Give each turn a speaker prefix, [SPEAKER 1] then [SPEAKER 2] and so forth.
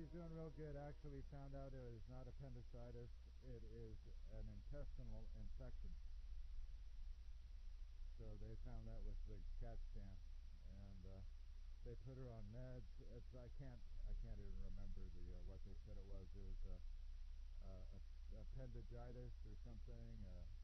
[SPEAKER 1] she's doing real good. Actually found out it is not appendicitis, it is an intestinal infection. So they found that with the CAT scan, and they put her on meds. I can't even remember what they said it was. It was appendicitis or something.